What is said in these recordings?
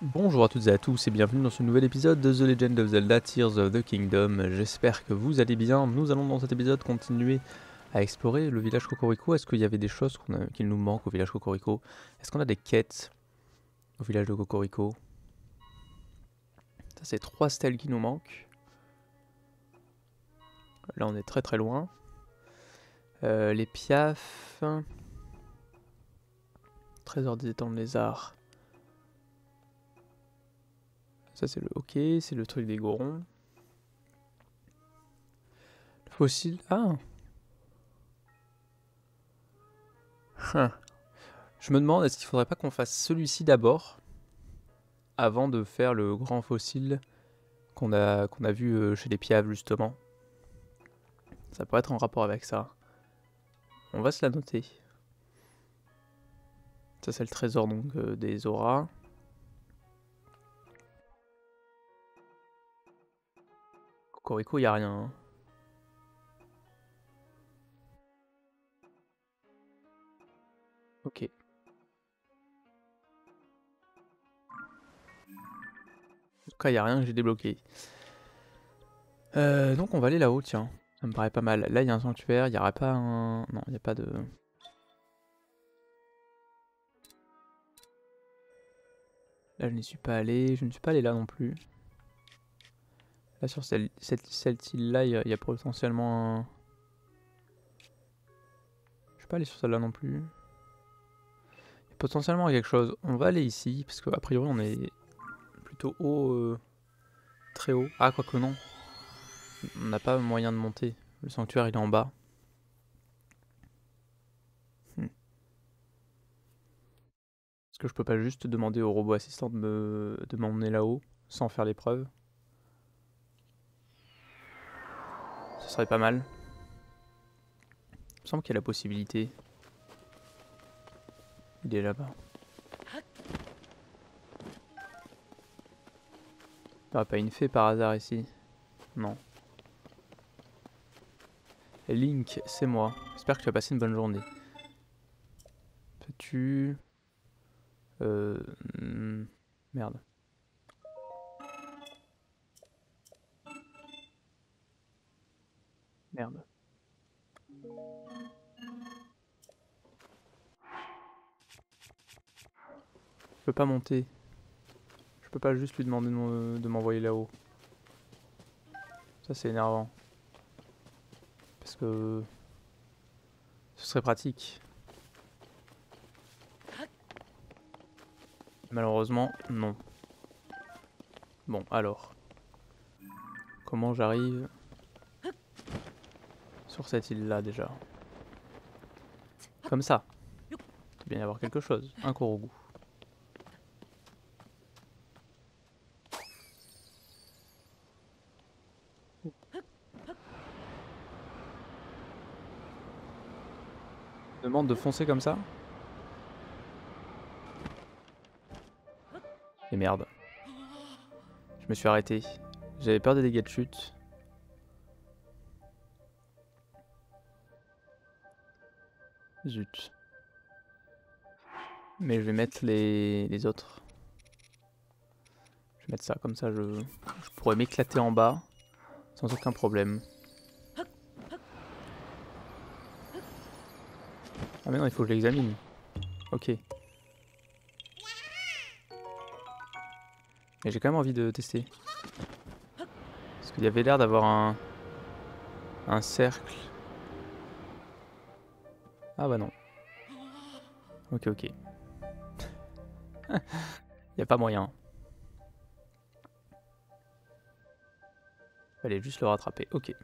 Bonjour à toutes et à tous et bienvenue dans ce nouvel épisode de The Legend of Zelda Tears of the Kingdom. J'espère que vous allez bien. Nous allons dans cet épisode continuer à explorer le village Cocorico. Est-ce qu'il y avait des choses qu'il nous manque au village Cocorico? Est-ce qu'on a des quêtes au village de Cocorico? Ça c'est 3 stèles qui nous manquent. Là on est très très loin. Les piafs. Trésor des étangs de lézard. Ça c'est le ok, c'est le truc des gorons. Le fossile. Ah! Je me demande, est-ce qu'il faudrait pas qu'on fasse celui-ci d'abord, avant de faire le grand fossile qu'on a vu chez les Piaves justement. Ça pourrait être en rapport avec ça. On va se la noter. Ça c'est le trésor donc des auras. Cocorico, y a rien. Hein. Ok. En tout cas, y a rien que j'ai débloqué. Donc on va aller là-haut, tiens. Ça me paraît pas mal. Là, il y a un sanctuaire. Il y aurait pas un... Non, il n'y a pas de... Là, je n'y suis pas allé. Je ne suis pas allé là non plus. Là, sur cette île-là, il y a potentiellement un... Je suis pas allé sur celle-là non plus. Il y a potentiellement quelque chose. On va aller ici, parce qu'a priori, on est plutôt haut... Très haut. Ah, quoique non. On n'a pas moyen de monter. Le sanctuaire, il est en bas. Est-ce que je peux pas juste demander au robot assistant de m'emmener là-haut, sans faire l'épreuve? Ce serait pas mal. Il me semble qu'il y a la possibilité. Il est là-bas. Il n'y aura pas une fée par hasard ici? Non. Et Link, c'est moi. J'espère que tu as passé une bonne journée. Peux-tu... Merde. Merde. Je peux pas monter. Je peux pas juste lui demander de m'envoyer là-haut. Ça c'est énervant. Parce que... ce serait pratique. Malheureusement, non. Bon, alors. Comment j'arrive sur cette île-là déjà? Comme ça. Il doit bien y avoir quelque chose. Un Korogu. Demande de foncer comme ça? Et merde. Je me suis arrêté. J'avais peur des dégâts de chute. Zut. Mais je vais mettre les autres. Je vais mettre ça, comme ça je pourrais m'éclater en bas sans aucun problème. Ah mais non, il faut que je l'examine. Ok. Mais j'ai quand même envie de tester. Parce qu'il y avait l'air d'avoir un cercle. Ah bah non. Ok, ok. Y a pas moyen. Fallait juste le rattraper. Ok.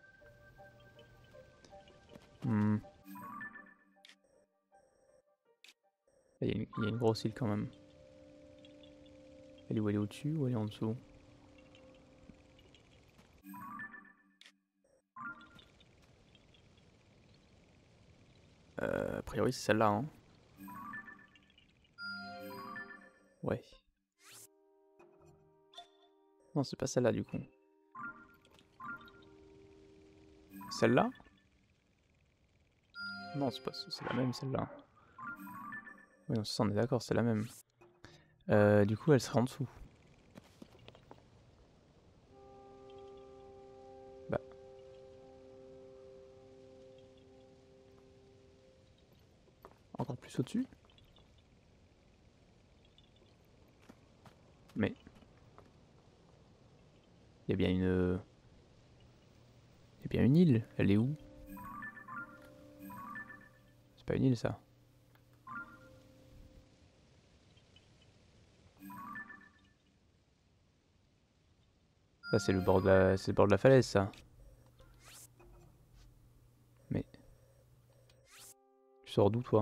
Il y a une grosse île quand même. Elle est où? Elle est au-dessus ou elle est en dessous? A priori c'est celle-là, hein. Ouais. Non, c'est pas celle-là du coup. Celle-là? Non, c'est pas, c'est la même celle-là. Oui, non, ça on est d'accord, c'est la même. Du coup, elle sera en dessous. Bah. Encore plus au-dessus. Mais il y a bien une... Il y a bien une île. Elle est où? C'est pas une île, ça. Là, c'est le bord de la... c'est le bord de la falaise, ça. Mais... Tu sors d'où, toi?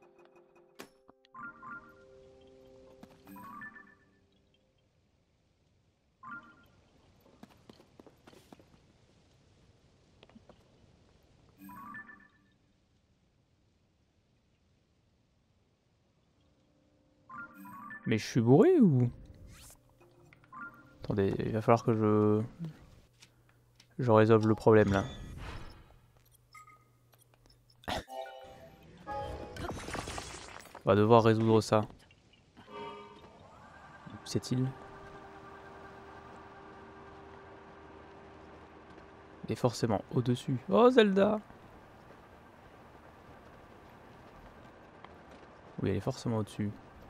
Mais je suis bourré ou... Attendez, il va falloir que je résolve le problème, là. On va devoir résoudre ça. Cette île. Il est forcément au-dessus. Oh, Zelda! Oui, elle est forcément au-dessus.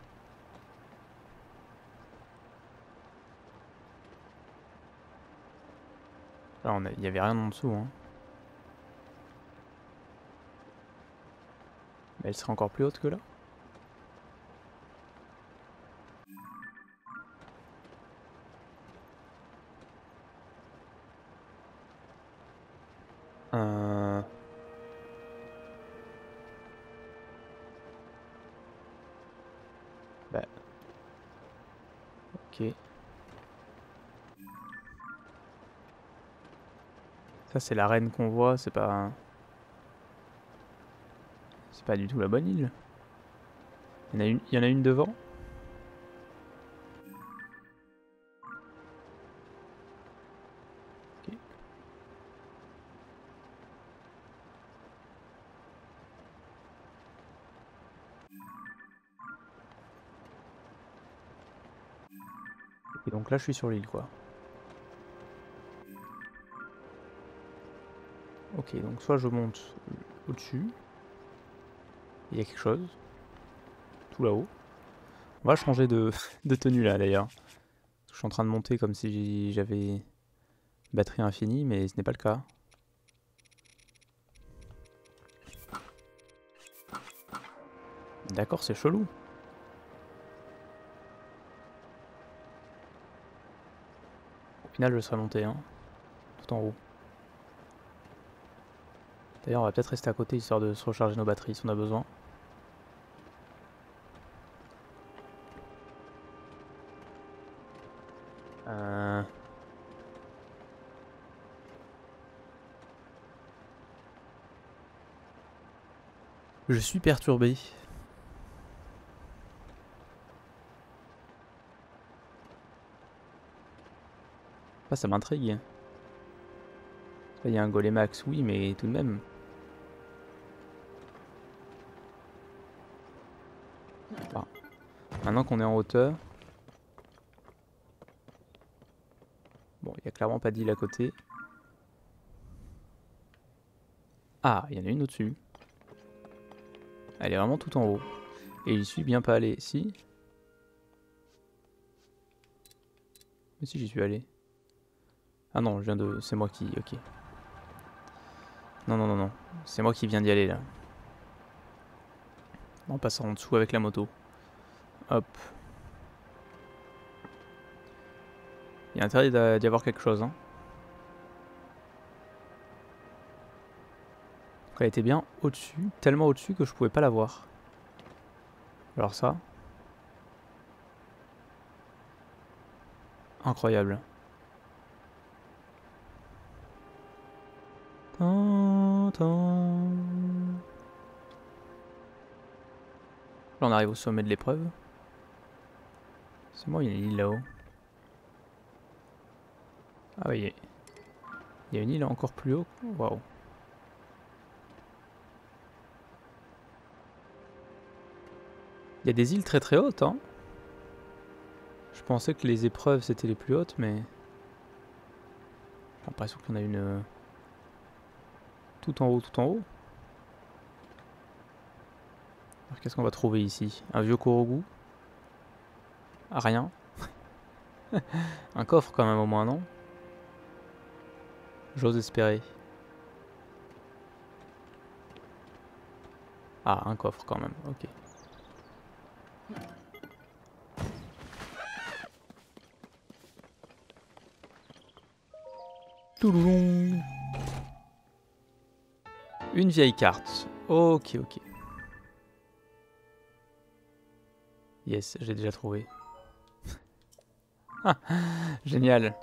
Là, il n'y avait rien en dessous, hein. Mais elle serait encore plus haute que là? Euh... Bah... Ok. Ça, c'est la reine qu'on voit, c'est pas... C'est pas du tout la bonne île. Il y en a une devant? Ok. Et donc là, je suis sur l'île, quoi. Ok, donc soit je monte au-dessus. Il y a quelque chose. Tout là-haut. On va changer de, de tenue, là, d'ailleurs. Je suis en train de monter comme si j'avais batterie infinie, mais ce n'est pas le cas. D'accord, c'est chelou. Au final, je serais monté, hein. Tout en haut. D'ailleurs, on va peut-être rester à côté, histoire de se recharger nos batteries, si on a besoin. Je suis perturbé. Ah, ça m'intrigue. Il y a un Golemax, oui, mais tout de même. Enfin, maintenant qu'on est en hauteur... Bon, il n'y a clairement pas d'île à côté. Ah, il y en a une au-dessus. Elle est vraiment tout en haut. Et j'y suis bien pas allé. Si? Mais si, j'y suis allé. Ah non, je viens de... C'est moi qui... Ok. Non, non, non, non. C'est moi qui viens d'y aller, là. En passant en dessous avec la moto. Hop. Il y a intérêt d'y avoir quelque chose, hein. Donc elle était bien au-dessus. Tellement au-dessus que je pouvais pas la voir. Alors ça... Incroyable. Là, on arrive au sommet de l'épreuve. C'est moi, il y a une île là-haut. Ah oui, il y a une île encore plus haut. Waouh. Il y a des îles très très hautes, hein. pensais que les épreuves c'était les plus hautes, mais j'ai l'impression qu'il y en a une tout en haut, tout en haut. Alors qu'est-ce qu'on va trouver ici? Un vieux Korogu? Ah, rien. Un coffre quand même au moins, non? J'ose espérer. Ah, un coffre quand même, ok. Touloulou. Une vieille carte. Ok, ok. Yes, j'ai déjà trouvé. Ah, génial.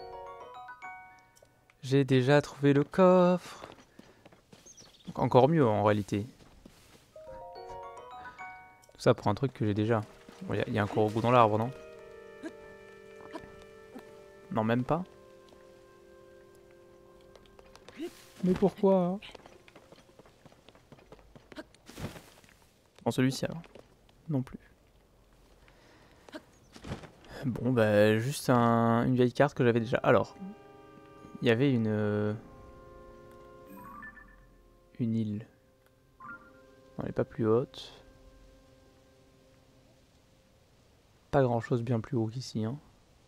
J'ai déjà trouvé le coffre. Donc encore mieux en réalité. Tout ça pour un truc que j'ai déjà. Bon, y a un Korogu dans l'arbre, non? Non, même pas. Mais pourquoi? Bon, celui-ci alors. Non plus. Bon, bah, juste une vieille carte que j'avais déjà. Alors, il y avait une île. Non, elle est pas plus haute. Pas grand chose bien plus haut qu'ici, hein.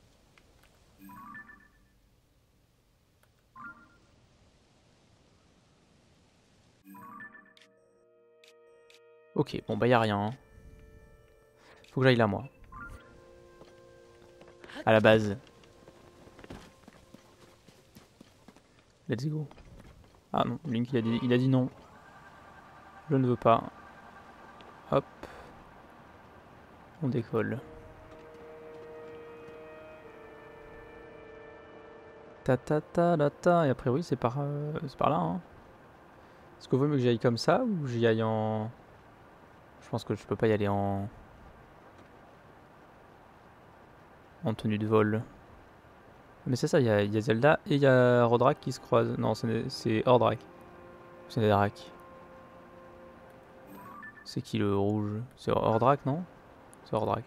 Ok, bon bah y a rien. Hein. Faut que j'aille là, moi. À la base. Let's go. Ah non, Link il a dit non. Je ne veux pas. Hop. On décolle. Ta ta ta ta ta. Et a priori c'est par là. Hein. Est-ce que vous voulez que j'aille comme ça ou j'y aille en... Je pense que je peux pas y aller en tenue de vol. Mais c'est ça, il y a Zelda et il y a Rodrak qui se croisent. Non, c'est Ordrak. C'est Nedrak. C'est qui le rouge? C'est Ordrak, non? C'est Ordrak.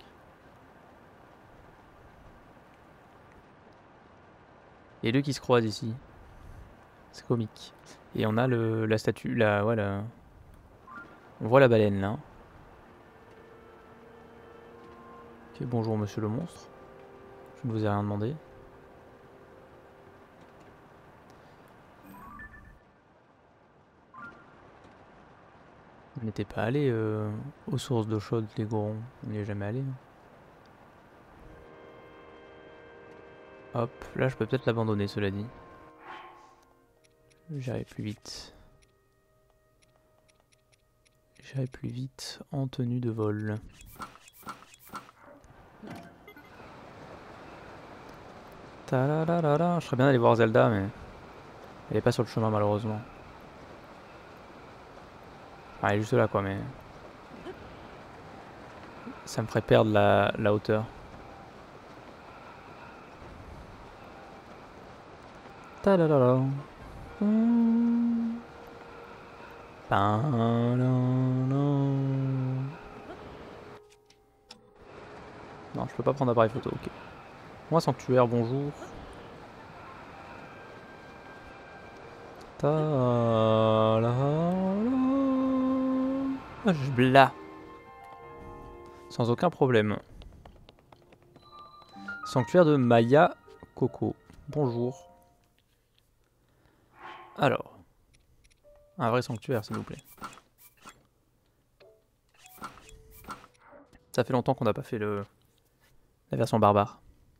Et deux qui se croisent ici. C'est comique. Et on a la statue, voilà. On voit la baleine là. Ok, bonjour monsieur le monstre. Je ne vous ai rien demandé. Vous n'étiez pas allé aux sources d'eau chaude, les Gorons. On n'y est jamais allé. Hop, là je peux peut-être l'abandonner, cela dit. J'irai plus vite. J'irai plus vite en tenue de vol. Je serais bien d'aller voir Zelda, mais elle est pas sur le chemin malheureusement. Enfin, elle est juste là quoi, mais ça me ferait perdre la hauteur. Ta-da-da-da. Non, je peux pas prendre d'appareil photo, ok. Moi, sanctuaire, bonjour. Bla. Sans aucun problème. Sanctuaire de Maya Coco. Bonjour. Alors. Un vrai sanctuaire, s'il vous plaît. Ça fait longtemps qu'on n'a pas fait la version barbare.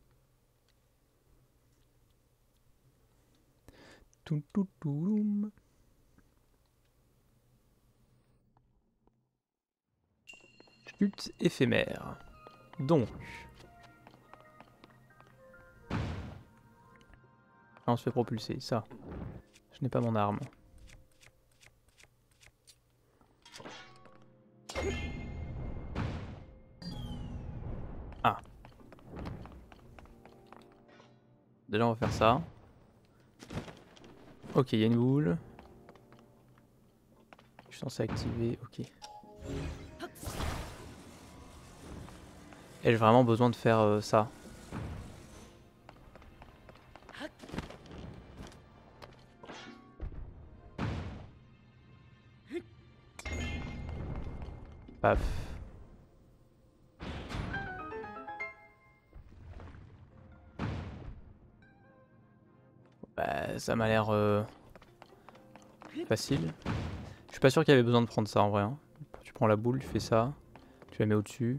Chute éphémère. Donc. On se fait propulser, ça. Je n'ai pas mon arme. Ah. Déjà on va faire ça. Ok, il y a une boule. Je suis censé activer, ok. Ai-je vraiment besoin de faire ça? Paf. Bah, ça m'a l'air facile. Je suis pas sûr qu'il y avait besoin de prendre ça en vrai. Hein. Tu prends la boule, tu fais ça. Tu la mets au-dessus.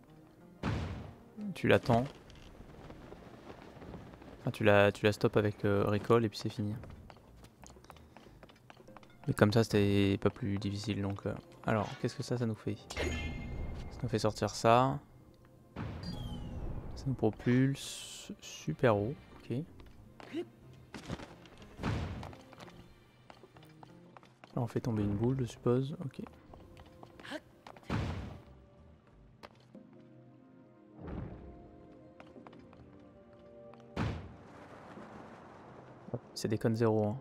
Tu l'attends. Enfin, tu la stops avec recall et puis c'est fini. Mais comme ça, c'était pas plus difficile. Donc, alors, qu'est-ce que ça nous fait? Ça nous fait sortir ça. Ça nous propulse super haut. Ok. Là, on fait tomber une boule, je suppose. Ok. C'est des connes 0. Hein.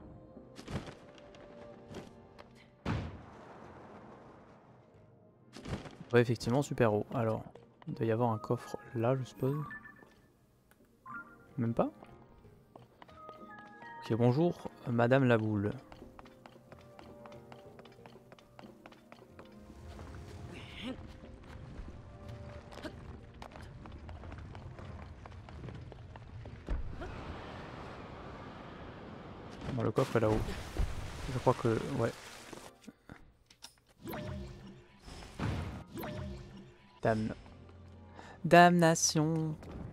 Ouais, effectivement, super haut. Alors, il doit y avoir un coffre là, je suppose. Même pas? Ok, bonjour, Madame la boule. Bon, le coffre est là-haut. Je crois que... ouais. Damnation.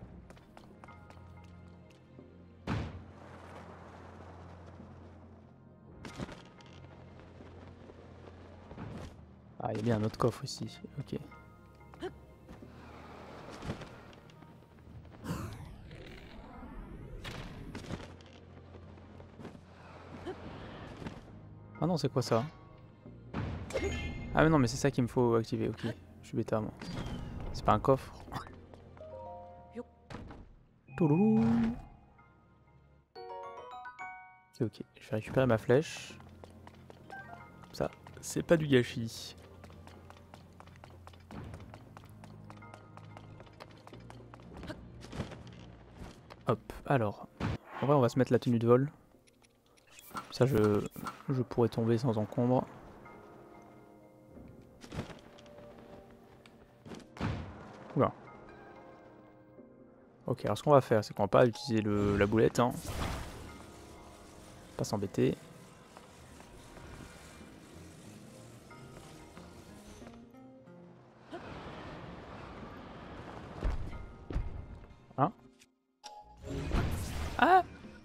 Ah, il y a bien un autre coffre ici. Ok. Ah non, c'est quoi ça? Ah mais non, mais c'est ça qu'il me faut activer. Ok, je suis bêta moi. C'est pas un coffre. Touloulou. Ok, ok. Je vais récupérer ma flèche. Ça, c'est pas du gâchis. Hop, alors. En vrai, on va se mettre la tenue de vol. Ça, je pourrais tomber sans encombre. Oula. Ok, alors ce qu'on va faire, c'est qu'on va pas utiliser la boulette. Hein. Pas s'embêter. Hein? Ah!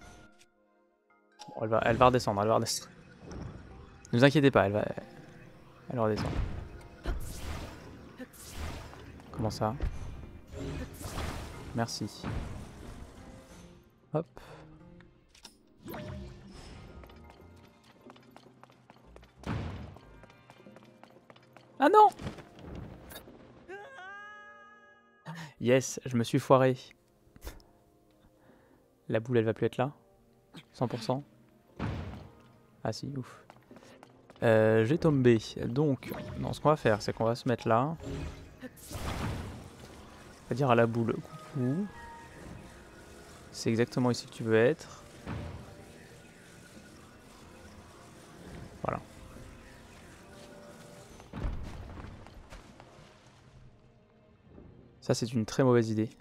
Bon, elle va redescendre, elle va redescendre. Ne vous inquiétez pas, elle va redescendre. Comment ça? Merci. Hop. Ah non! Yes, je me suis foiré. La boule, elle va plus être là? 100%? Ah si, ouf. J'ai tombé. Donc, non, ce qu'on va faire, c'est qu'on va se mettre là. On va dire à la boule, coucou. C'est exactement ici que tu veux être. Voilà. Ça, c'est une très mauvaise idée.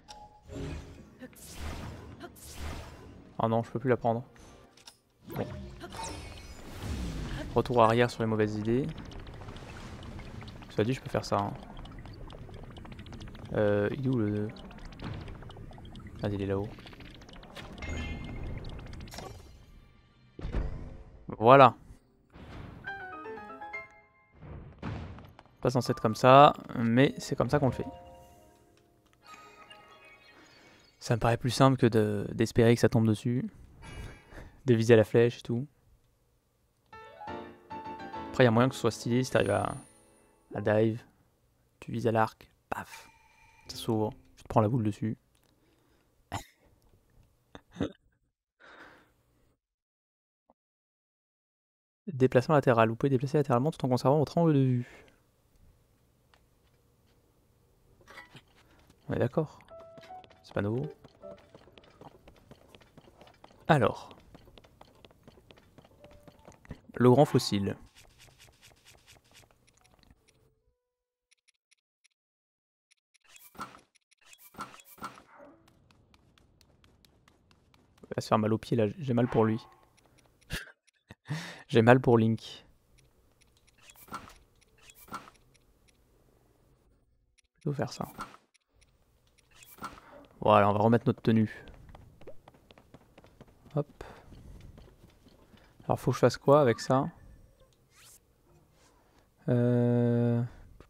Oh non, je peux plus la prendre. Bon. Retour arrière sur les mauvaises idées. Cela dit, je peux faire ça. Hein. Il est où le... Ah, il est là-haut. Voilà. Pas censé être comme ça, mais c'est comme ça qu'on le fait. Ça me paraît plus simple que d'espérer que ça tombe dessus. De viser à la flèche et tout. Après, il y a moyen que ce soit stylé si t'arrives à dive. Tu vises à l'arc, paf. Ça s'ouvre, tu te prends la boule dessus. Déplacement latéral. Vous pouvez déplacer latéralement tout en conservant votre angle de vue. On est d'accord. C'est pas nouveau. Alors. Le grand fossile. va se faire mal aux pieds là, j'ai mal pour lui. J'ai mal pour Link. Je vais faire ça. Voilà, on va remettre notre tenue. Hop. Alors faut que je fasse quoi avec ça? Elle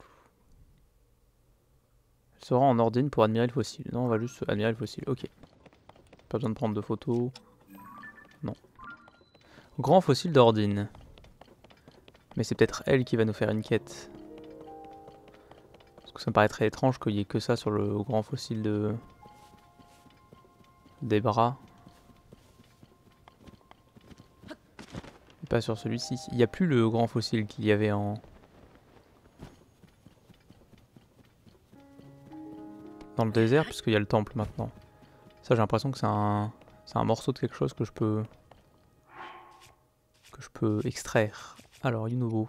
sera en ordine pour admirer le fossile. Non, on va juste admirer le fossile. Ok. Pas besoin de prendre de photos. Non. Grand fossile d'Ordine. Mais c'est peut-être elle qui va nous faire une quête. Parce que ça me paraît très étrange qu'il n'y ait que ça sur le grand fossile des bras. Et pas sur celui-ci. Il n'y a plus le grand fossile qu'il y avait dans le désert, puisqu'il y a le temple maintenant. Ça, j'ai l'impression que c'est un morceau de quelque chose que je peux extraire. Alors, Yunobo.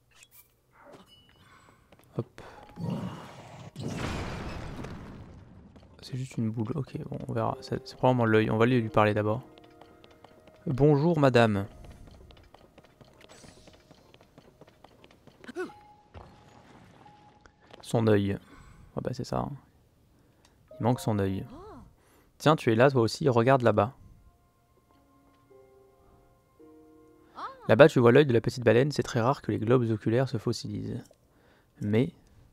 Hop. C'est juste une boule. Ok, bon, on verra. C'est probablement l'œil. On va aller lui parler d'abord. Bonjour, madame. Son œil. Ah bah c'est ça. Hein. Il manque son œil. Tiens, tu es là toi aussi, regarde là-bas. Là-bas, tu vois l'œil de la petite baleine, c'est très rare que les globes oculaires se fossilisent. Mais...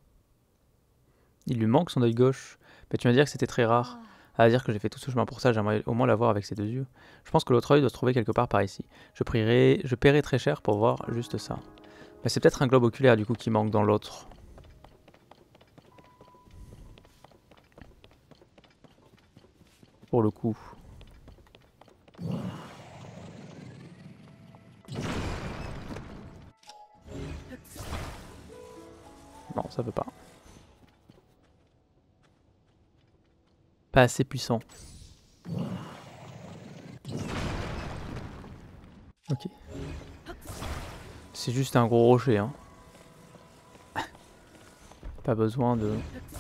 il lui manque son œil gauche. Mais tu vas dire que c'était très rare. À dire que j'ai fait tout ce chemin pour ça, j'aimerais au moins l'avoir avec ses deux yeux. Je pense que l'autre œil doit se trouver quelque part par ici. Je paierai très cher pour voir juste ça. Mais c'est peut-être un globe oculaire du coup qui manque dans l'autre. Pour le coup. Non, ça veut pas. Pas assez puissant. Ok. C'est juste un gros rocher, hein. Pas besoin de...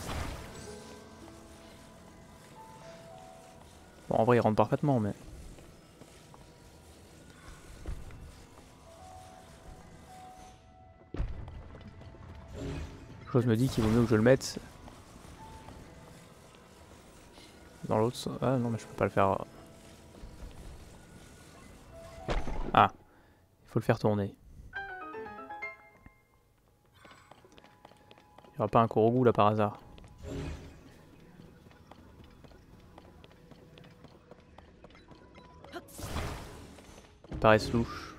Bon, en vrai, il rentre parfaitement, mais... chose me dit qu'il vaut mieux que je le mette... dans l'autre sens. Ah non, mais je peux pas le faire... Ah. Il faut le faire tourner. Il n'y aura pas un Korogu là par hasard. Il paraît louche.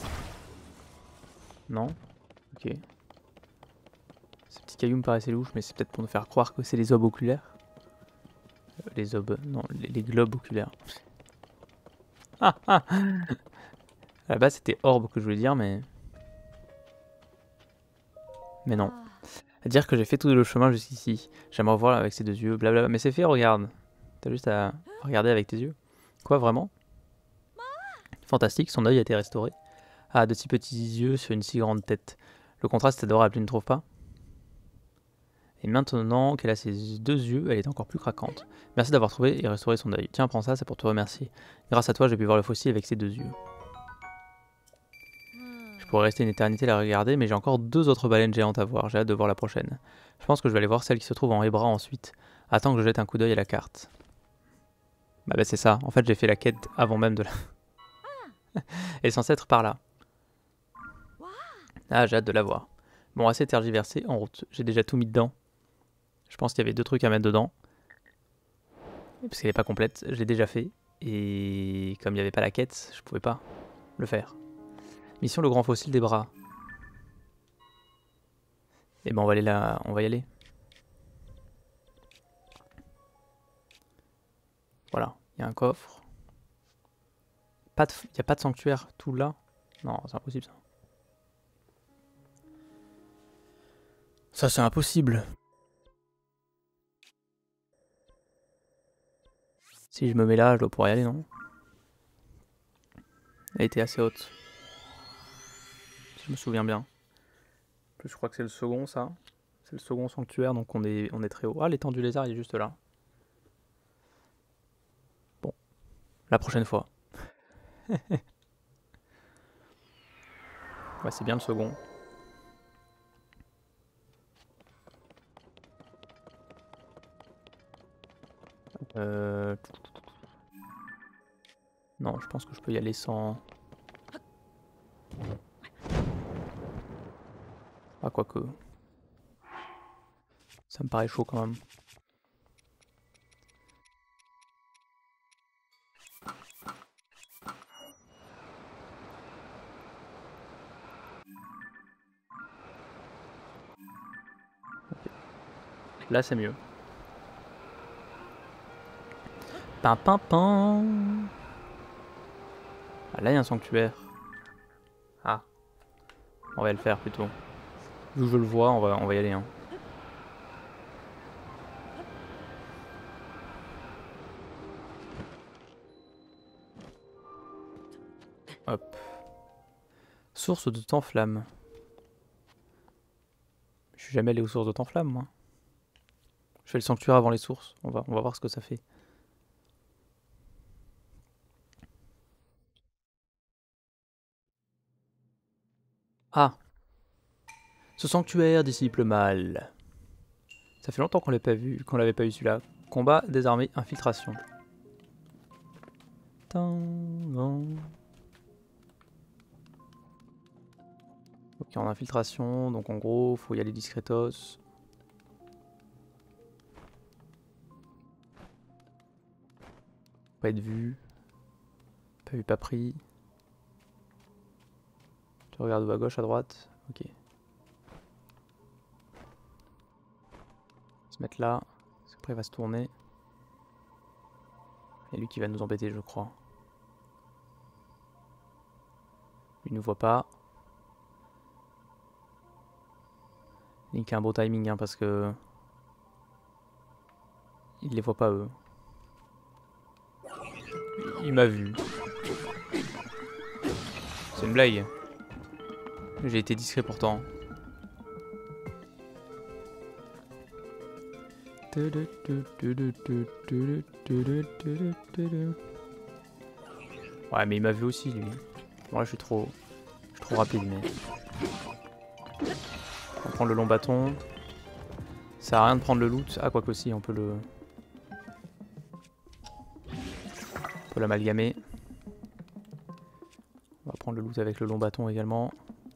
Non? Ok. Ces petits cailloux me paraissaient louches, mais c'est peut-être pour nous faire croire que c'est les obes oculaires. Les obes... non, les globes oculaires. Ah ah. À la base c'était orbe que je voulais dire, mais... mais non. À dire que j'ai fait tout le chemin jusqu'ici. J'aimerais voir avec ses deux yeux, blablabla. Mais c'est fait, regarde. T'as juste à regarder avec tes yeux. Quoi, vraiment? Fantastique, son œil a été restauré. Ah, de si petits yeux sur une si grande tête. Le contraste est adorable, tu ne trouves pas? Et maintenant qu'elle a ses deux yeux, elle est encore plus craquante. Merci d'avoir trouvé et restauré son œil. Tiens, prends ça, c'est pour te remercier. Grâce à toi, j'ai pu voir le fossile avec ses deux yeux. Je pourrais rester une éternité à la regarder, mais j'ai encore deux autres baleines géantes à voir. J'ai hâte de voir la prochaine. Je pense que je vais aller voir celle qui se trouve en Hébra ensuite. Attends que je jette un coup d'œil à la carte. Bah c'est ça. En fait, j'ai fait la quête avant même de la... Elle est censée être par là. Ah, j'ai hâte de la voir. Bon, assez tergiversé, en route. J'ai déjà tout mis dedans. Je pense qu'il y avait deux trucs à mettre dedans. Parce qu'elle n'est pas complète. Je l'ai déjà fait. Et comme il n'y avait pas la quête, je pouvais pas le faire. Mission le grand fossile des bras. Et ben on va aller là, on va y aller. Voilà, il y a un coffre. Il n'y a pas de sanctuaire tout là. Non, c'est impossible ça. Ça c'est impossible. Si je me mets là, je dois pouvoir y aller, non? Elle était assez haute. Si je me souviens bien. En plus, je crois que c'est le second ça. C'est le second sanctuaire, donc on est très haut. Ah, l'étang du lézard, il est juste là. Bon. La prochaine fois. Ouais, c'est bien le second. Non, je pense que je peux y aller sans... Ah, quoique. Ça me paraît chaud quand même. Okay. Là, c'est mieux. Pim pim pim. Ah, là, il y a un sanctuaire. Ah. On va le faire plutôt. Vu que je le vois, on va y aller. Hein. Hop. Source de temps flamme. Je suis jamais allé aux sources de temps flamme, moi. Je fais le sanctuaire avant les sources. On va voir ce que ça fait. Ah. Ce sanctuaire disciple mal. Ça fait longtemps qu'on l'avait pas vu, celui-là. Combat, désarmé, infiltration. Ok, en infiltration, donc en gros, faut y aller discretos. Pas être vu. Pas vu, pas pris. Tu regardes à gauche, à droite. Ok. Se mettre là. Parce qu'après il va se tourner. Et lui qui va nous embêter, je crois. Il nous voit pas. Link a un beau timing hein, parce que il les voit pas eux. Il m'a vu. C'est une blague. J'ai été discret pourtant. Ouais mais il m'a vu aussi lui. Bon là je suis trop rapide mais... On va prendre le long bâton. Ça sert à rien de prendre le loot. Ah quoique aussi on peut le... On peut l'amalgamer. On va prendre le loot avec le long bâton également.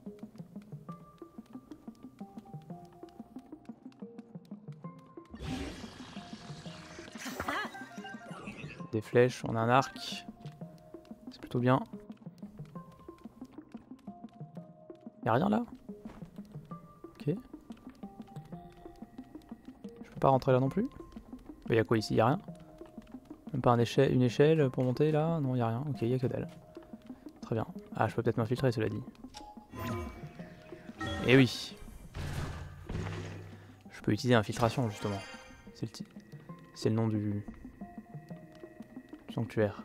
Des flèches, on a un arc. C'est plutôt bien. Y'a rien là? Ok. Je peux pas rentrer là non plus? Mais y'a quoi ici? Y'a rien? Même pas une échelle pour monter là? Non, y'a rien. Ok, y'a que dalle. Très bien. Ah, je peux peut-être m'infiltrer, cela dit. Eh oui. Je peux utiliser infiltration justement. C'est le nom du sanctuaire.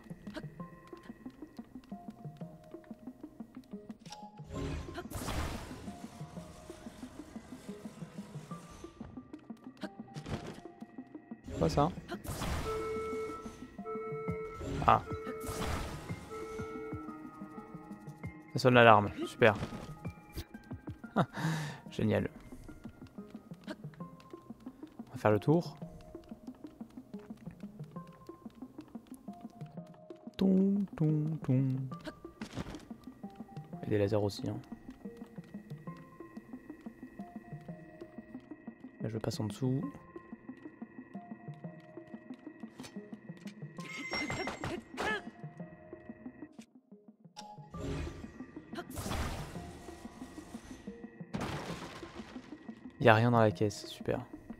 Quoi ça? Ah. Ça sonne l'alarme, super. Génial. On va faire le tour. Toum, toum, toum. Et des lasers aussi. Hein. Là, je passe en dessous. Il n'y a rien dans la caisse, super.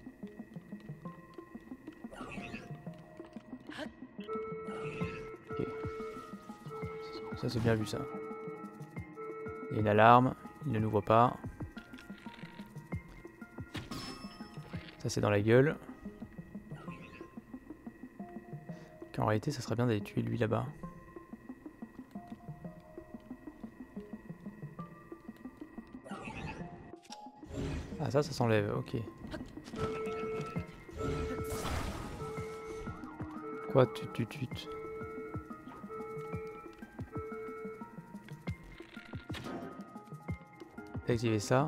Ok. Ça c'est bien vu ça. Il y a une alarme, il ne nous voit pas. Ça c'est dans la gueule. En réalité ça serait bien d'aller tuer lui là-bas. Ah ça s'enlève, ok. Quoi tu. Activer ça.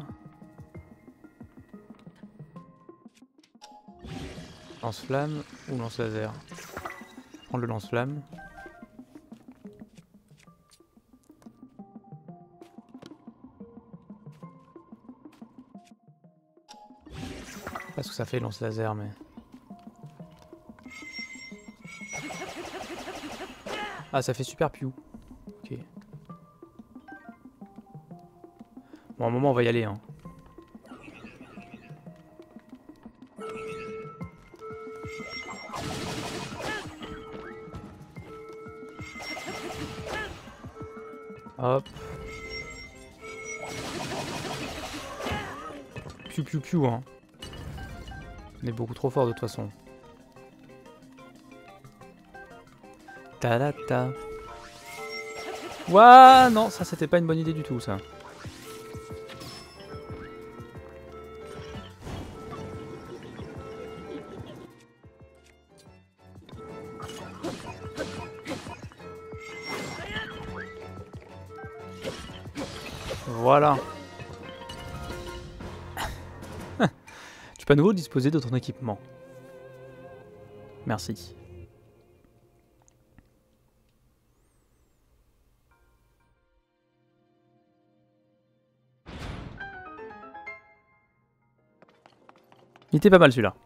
Lance-flamme ou lance-laser? Prendre le lance-flamme. Pas ce que ça fait lance-laser, mais... Ah, ça fait super piou. Ok. Bon, à un moment, on va y aller, hein. Hop. Piou piou piou, hein. On est beaucoup trop fort de toute façon. Ta-da-ta. Ouah, non, ça c'était pas une bonne idée du tout, ça. Voilà. Tu peux à nouveau disposer de ton équipement. Merci. Il était pas mal celui-là.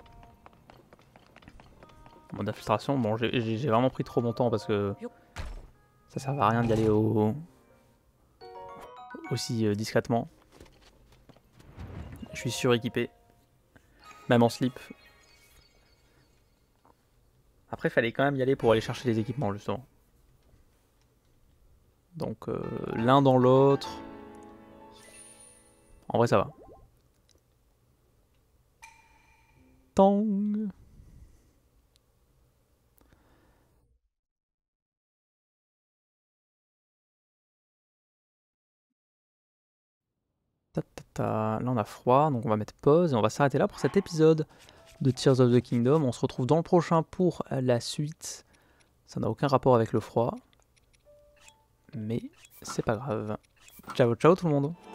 Mode d'infiltration, bon j'ai vraiment pris trop mon temps parce que ça sert à rien d'y aller aussi discrètement. Je suis suréquipé. Même en slip. Après, il fallait quand même y aller pour aller chercher les équipements, justement. Donc, l'un dans l'autre. En vrai, ça va. Tang. Là, on a froid, donc on va mettre pause et on va s'arrêter là pour cet épisode de Tears of the Kingdom. On se retrouve dans le prochain pour la suite. Ça n'a aucun rapport avec le froid. Mais c'est pas grave. Ciao, ciao tout le monde.